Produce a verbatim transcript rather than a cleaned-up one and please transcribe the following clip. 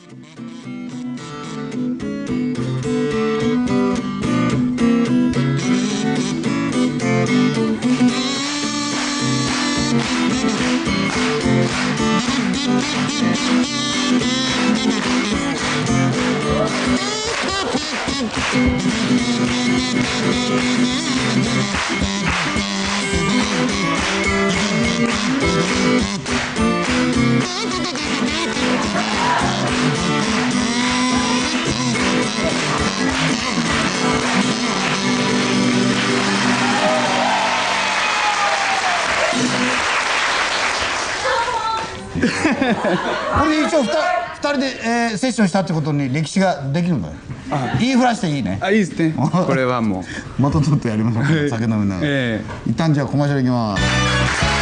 これ一応ふたりで、えー、セッションしたってことに歴史ができるんだよ。言いふらしていいね。 あ、いいですね。これはもうまたちょっとやりましょう。酒飲みながら、えー、一旦じゃあコマーシャルいきます。